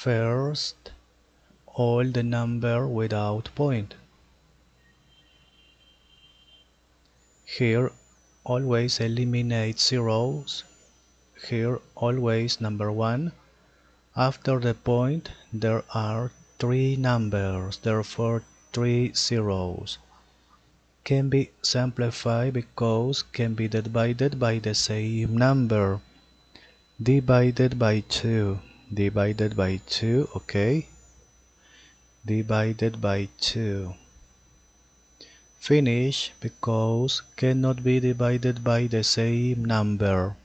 First, all the number without point. Here always eliminate zeros. Here always number 1. After the point there are 3 numbers, therefore 3 zeros. Can be simplified because can be divided by the same number. Divided by 2. Divided by 2, okay? Divided by 2. Finish because cannot be divided by the same number.